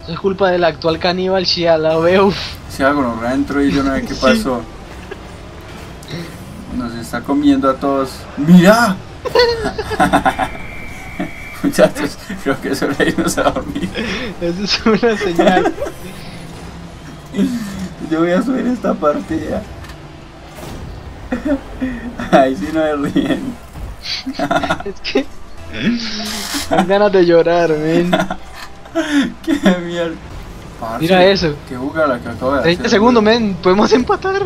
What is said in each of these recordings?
Eso es culpa del actual caníbal, si ya la veo. Si algo nos reentro y yo no sé qué pasó. Nos está comiendo a todos. ¡Mira! Muchachos, creo que es hora de irnos a dormir. Eso es una señal. Yo voy a subir esta partida. Ay, si no me ríen. Es que... dan ganas de llorar, men. ¡Qué mierda! Parce, Mira eso. qué jugada que acabo de hacer. 30 segundos, men. Podemos empatar.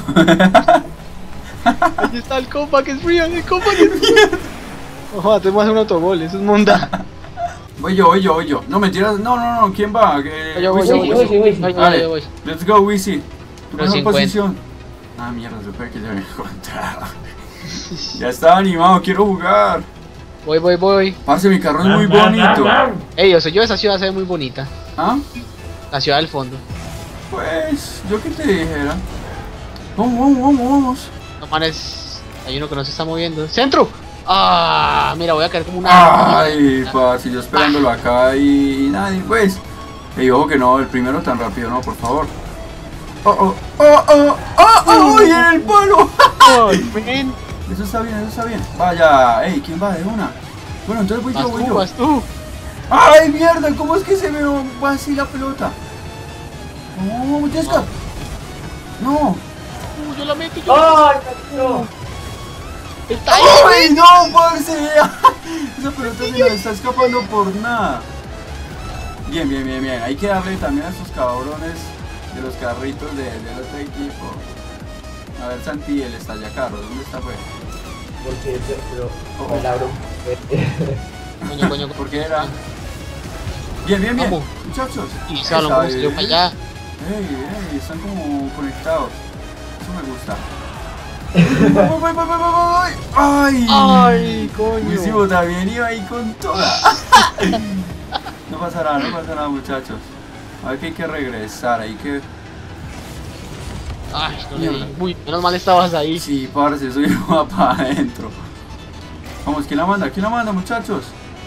Ahí está el compa que es frío, el compa que es frío. Ojo, tenemos que hacer un autogol, eso es monda. Voy yo. No, mentiras. No. ¿Quién va? Que... Yo voy. Vale, let's go, Wisi. Tu Pero mejor 50. posición. Ah, mierda, supe que ya me encontraba. Ya estaba animado, quiero jugar. Voy. Parce, mi carro es muy bonito. Ey, yo esa ciudad se ve muy bonita. ¿Ah? La ciudad del fondo. Pues, yo qué te dijera. Vamos. No manes, hay uno que no se está moviendo. ¡Centro! Ah, mira, voy a caer como una... Ay, parce, yo esperándolo acá y nadie, pues. Ey, ojo que no, el primero tan rápido, no, por favor. Oh, ¡ay, en el palo! Ay, men. Eso está bien. Vaya, ey, ¿quién va de una? Bueno, entonces voy yo. Vas tú. ¡Ay, mierda! ¿Cómo es que se me va así la pelota? No, Jessica. No. Yo la metí. ¡Ay, no! Está ahí. ¡Ay, no, parce! Esa pelota se me está escapando por nada. Bien. Hay que darle también a estos cabrones de los carritos del otro equipo. A ver, Santi, el estallacarros, ¿dónde está, pues? Porque pero el abro. Coño. ¿Por qué era? Bien. Vamos. Muchachos. Y se lo yo para allá. Ey, están como conectados. Eso me gusta. Voy. ¡Ay! Coño. Luisimo también iba ahí con toda. No pasa nada, muchachos. A ver que hay que regresar, hay que... Ay, no le di. Uy, menos mal estabas ahí. Sí, parce, soy va para adentro. Vamos, ¿quién la manda, muchachos?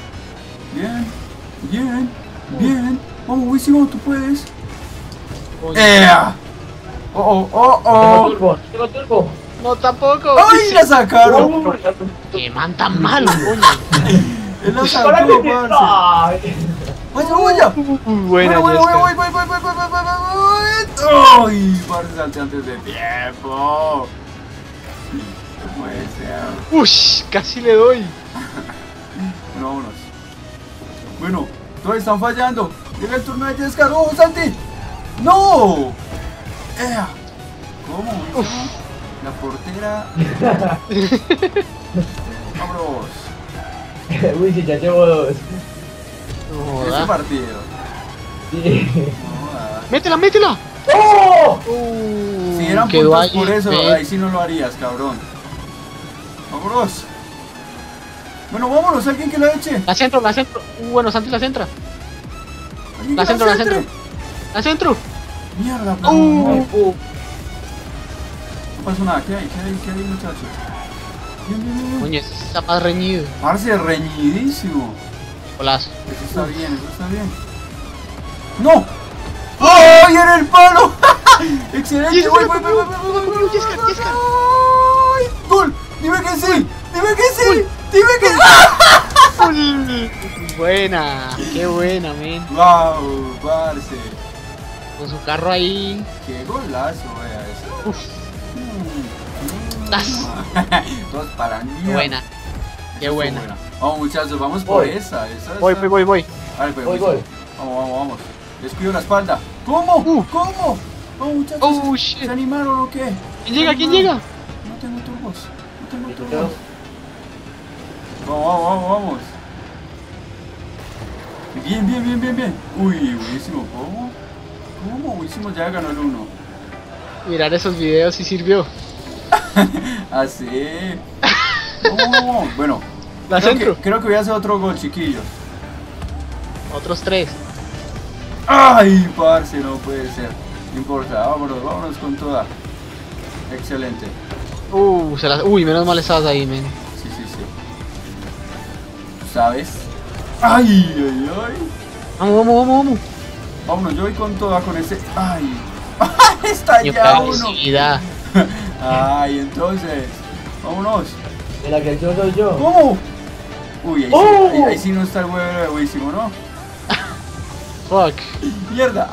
Bien. Vamos, Luisimo, tú puedes. Coño. ¡Ea! Tengo turbo. No, tampoco. ¡Ay, la sacaron! Que man tan malo, coño. Él la sacó, parce. Vaya. Buena, Voy. Jessica. ¡Ay! Parce, salte antes de tiempo. No puede ser. Ush, casi le doy. Bueno, vámonos. Bueno, todos están fallando. Llega el turno de Jessica. ¡No, Santi! ¡No! ¡Ea! ¿Cómo? La portera. Vámonos. Uy, sí, ya llevo dos. No Este joda. partido. Sí. No joda. ¡Métela! ¡Oh! Si eran quedó puntos ahí, por eso, ven. ahí sí no lo harías, cabrón. Vámonos. Bueno, vámonos, alguien que lo eche. La centro. Bueno, Santi la centra. Alguien La que centro. centre. La centro. Mierda, pero no pasó nada. ¿Qué hay, muchachos? Bien. Coño, ese está más reñido. Parce, reñidísimo. Golazo. Eso está bien. ¡No! ¡Ay, en el palo! ¡Excelente! ¡Voy! Jessica. ¡Ay! ¡Gol! ¡Dime que sí! Buena, qué buena, men. ¡Wow! Parce. Con su carro ahí. ¡Qué golazo, vea eso! Uf. Tas. Todos para mí. Buena. Qué buena. Vamos, muchachos, vamos por Voy. esa. Voy. Vale, pues, Voy. Vamos. Descuido la espalda. ¿Cómo? Vamos, muchachos. Oh, shit. ¿Se animaron o qué? ¿Quién llega? No tengo turbos. Vamos. Bien. Uy, buenísimo. ¿Cómo? Buenísimo, ya ganó el 1. Mirar esos videos sí sirvió. Así. Bueno, La centro. creo que voy a hacer otro gol, chiquillos. Otros 3. ¡Ay, parce! No puede ser. No importa, vámonos con toda. Excelente. Uy, menos mal estabas ahí, men. Sí. ¿Sabes? ¡Ay! Vamos. Vámonos, yo voy con toda con este. Ay. Está Qué ya uno. felicidad. Ay, entonces. Vámonos. En la que yo soy yo. ¿Cómo? Uy, ahí, ¡Oh! sí, ahí sí no está el huevo de buenísimo, ¿no? Fuck. Mierda.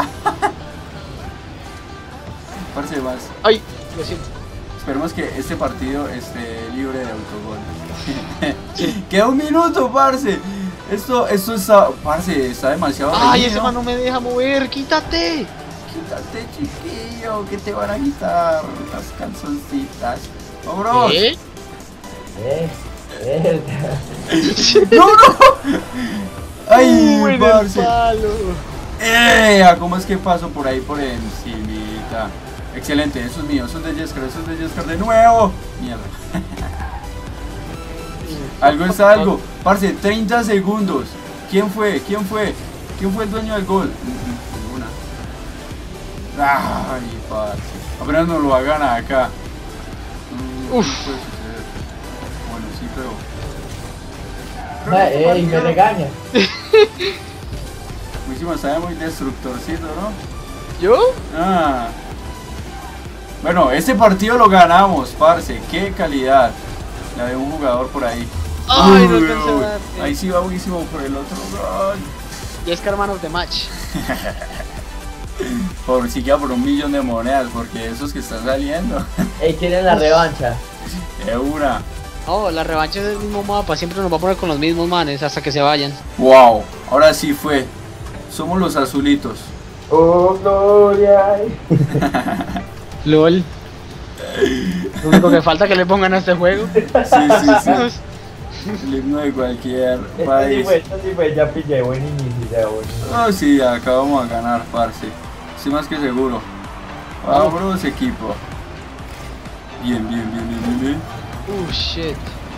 Parce más. Ay, lo siento. Esperemos que este partido esté libre de autogol. Queda un minuto, parce. Esto está, parce, está demasiado Ay, reñido. ese man no me deja mover, quítate. Quítate, chiquillo, que te van a quitar las calzoncitas. ¡Vámonos! ¿Qué? ¡No, no! ¡Ay, En el parce! palo. ¿Cómo es que paso por ahí por encimita? Excelente, eso es mío, eso es de Jescar de nuevo. Mierda. Algo es algo. Parce, 30 segundos. ¿Quién fue? ¿Quién fue el dueño del gol? Ninguna. Ay, parce. Apenas nos lo hagan acá. Uf. No puede suceder. Bueno, sí, pero... Ey, me regaña. Muchísimo, sabe muy destructorcito, ¿no? ¿Yo? Ah. Bueno, este partido lo ganamos, parce. Qué calidad. La de un jugador por ahí. Ay, no Uy, alcancé a uy. darte. Ahí sí va buenísimo por el otro gol. Y es que hermano de match. Por siquiera por 1.000.000 de monedas, porque esos que están saliendo. Ey, ¿quieren la revancha? De una. No, la revancha es del mismo mapa. Siempre nos va a poner con los mismos manes hasta que se vayan. Wow, ahora sí fue. Somos los azulitos. Oh, gloria. LOL. Lo único que falta es que le pongan a este juego. Sí, sí, sí. El himno de cualquier país. Esto sí fue, ya pillé, buen inicio, ya buen inicio. Oh, sí, acá vamos a ganar, parce. Estoy más que seguro. Vamos, equipo. Bien, bien, bien, bien, bien, bien. Shit.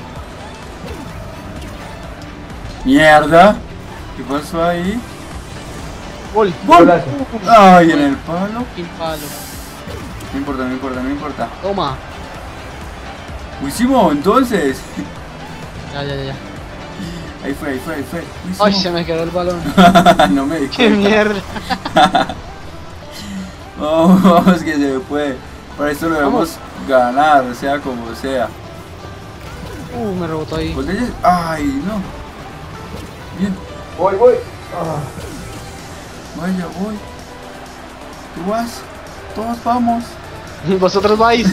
Mierda. ¿Qué pasó ahí? Gol. Golazo. Ay, en el palo. Sin palo. No importa, no importa, no importa. Toma. Hicimos entonces. Ya. Ahí fue. Ay, se me quedó el balón. No me di Qué cuenta. mierda. Vamos, que se puede. Para esto lo debemos ganar, sea como sea. Me rebotó ahí. Pues ay, no. Bien, Voy. Ah. vaya, voy. Tú vas, todos vamos. Vosotros vais.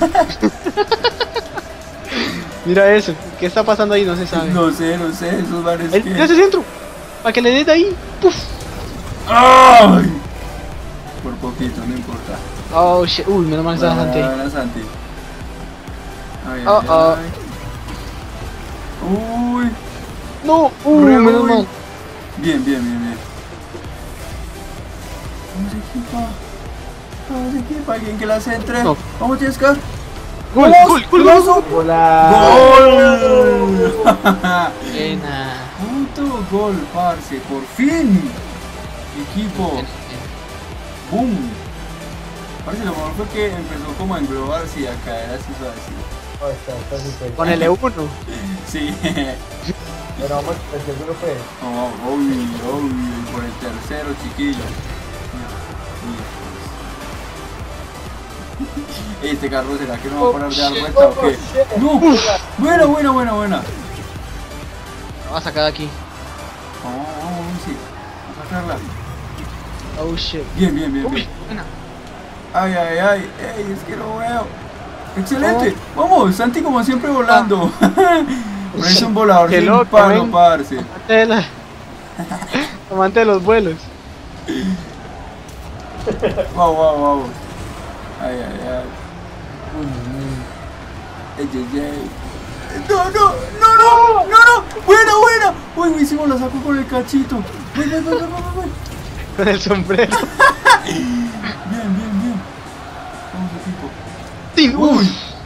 Mira eso. ¿Qué está pasando ahí? No se sabe. No sé, esos bares Mira que... ese centro. Para que le des ahí. Puf. ¡Ay! Por poquito, no importa. Oh shit. Menos mal que estaba Santi ahí. Buena, Santi. Ay, Oh. ay. Uy. No. Re Menos uy. mal. Bien. Vamos equipo, alguien que la centre. No. Vamos, Jescar. Gol. ¡Golazo! Hola. ¡Gol! Buena. Puto gol, parce, por fin. Equipo. Boom. Parce, lo mejor fue que empezó como a englobarse y a caer así suavecito. Oh, está súper. Con el E1. Sí. Bueno, vamos, el seguro fue. Oh, uy, por el tercero, chiquillo. Este carro, ¿será que no va a parar de dar vuelta o qué? ¡No! Buena. Va a sacar de aquí. Vamos, sí. Vamos a sacarla. Oh shit. Bien. Uy, buena. Ay, ey, es que no veo. Excelente, vamos, Santi como siempre volando. Es un volador Qué sin loco, palo, ven. parce. Amante de los vuelos. Wow. Ay. No. Buena. Uy, hicimos la saco con el cachito. Voy. Con el sombrero. Bien. Vamos, equipo. ¡Tin! Uy.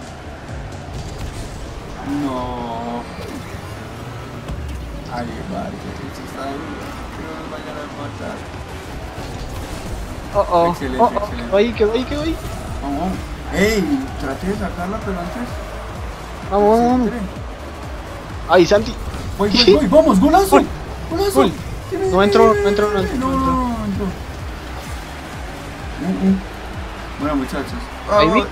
No. Ay, vale, esto está duro. Que no nos vayan a matar. Excelente. Quedó ahí. Vamos. Ey, traté de sacarla, pero antes. Vamos. Ay, Santi. Voy. Vamos, golazo. Gol. Golazo. Gol. No entró. No. Bueno, muchachos. Ahí vi.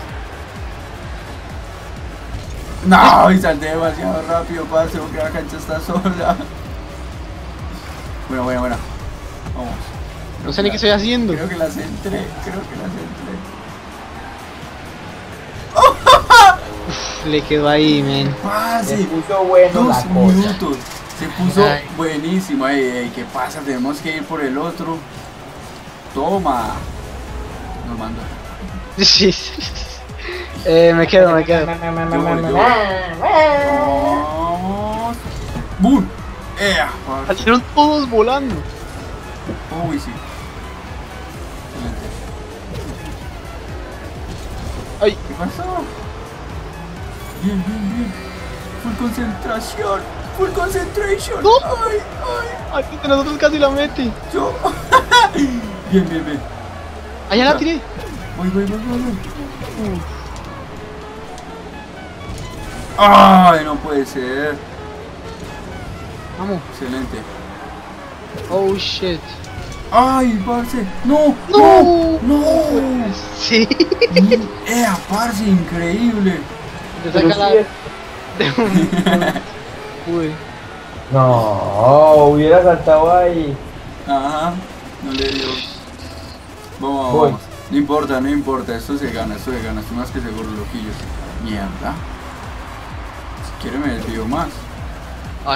No, y salté demasiado rápido, parce, porque la cancha está sola. Bueno. Vamos. No sé ni qué estoy haciendo. Creo que las entré. Le quedó ahí, men. Parce, Se puso bueno la 2 cosa. minutos. Se puso Ay. buenísimo. Ey, ¿qué pasa? Tenemos que ir por el otro. Toma. Nos mandó. Sí. Me quedo. Yo voy. Vamos. ¡Bum! Parce. Salieron todos volando. Uy, sí. Excelente. Ay, ¿Qué pasó? Bien. Full concentración. Full concentration. No. Ay. aquí de nosotros casi la metí. Yo. Bien. Allá la tiré. Voy. Ay, no puede ser. Vamos. Excelente. Oh shit. Ay, parce. No. Sí. Parce, increíble. Te Pero saca la. sí es- Uy. No, hubiera saltado ahí. Ajá. No le dio. Vamos. Voy. No importa. Esto se gana. Estoy más que seguro, loquillos. Mierda. Si quiere me desvío más. Ay.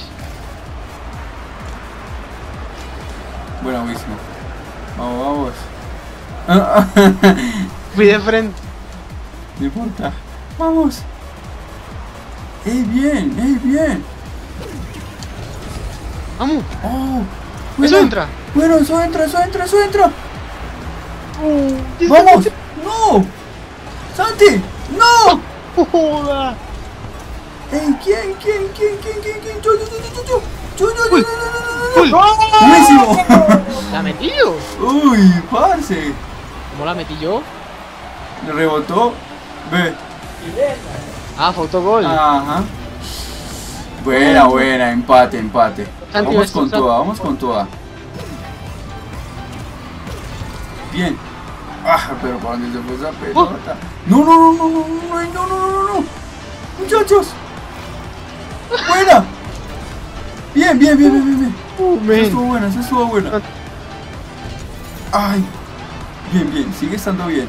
Bueno, mismo. Vamos. Fui de frente. No importa. Vamos. Bien. Vamos. Oh. Eso entra. Bueno, eso entra. Sí, Vamos. sí, No. Santi. No. sí. Joda. Ey, ¿quién? Yo. Uy. Uy. Buenísimo. ¿La metí yo? Uy, parce. ¿Cómo la metí yo? Le rebotó. Ve. Ah, fue autogol. Ajá. Buena. Empate. Santi, Vamos con toda. Bien. Pero ¿para dónde se fue esa pelota? No. Muchachos. Buena. Bien. Men. Esa estuvo buena. Ay. Bien. Sigue estando bien.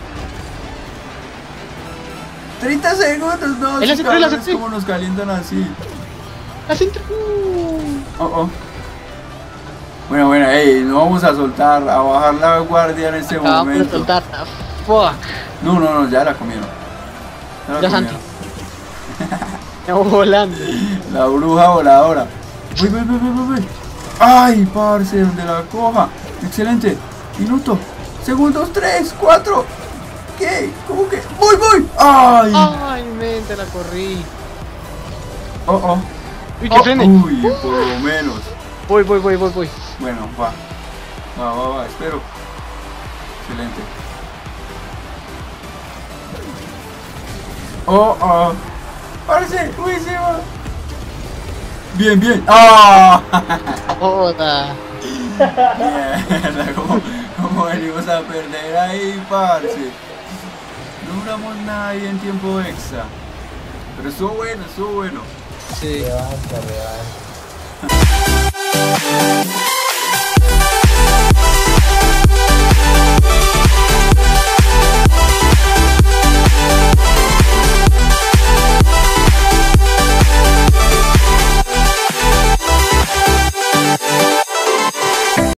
30 segundos, no. Él hace esos tres, él hace cabrones tres. cómo nos calientan así. Las entra. Oh. Bueno, ey, no vamos a soltar, a bajar la guardia en este Acabamos de momento. soltar. Fuck. No, ya la comieron. Ya, Santi. Estamos volando. La bruja voladora. Voy. Ay, parce, donde la coja. Excelente. Minuto. Segundos, 3, 4. ¿Qué? ¿Cómo que? Voy. Ay. Ay, men, te la corrí. Oh. Uy, que frene. Uy, por lo menos. Voy. Bueno, va, espero. Excelente. Oh. Parce, uy, se va. Bien. Joda. Mierda, ¿cómo venimos a perder ahí, parce? No duramos nada ahí en tiempo extra. Pero estuvo bueno. Sí. Revancha.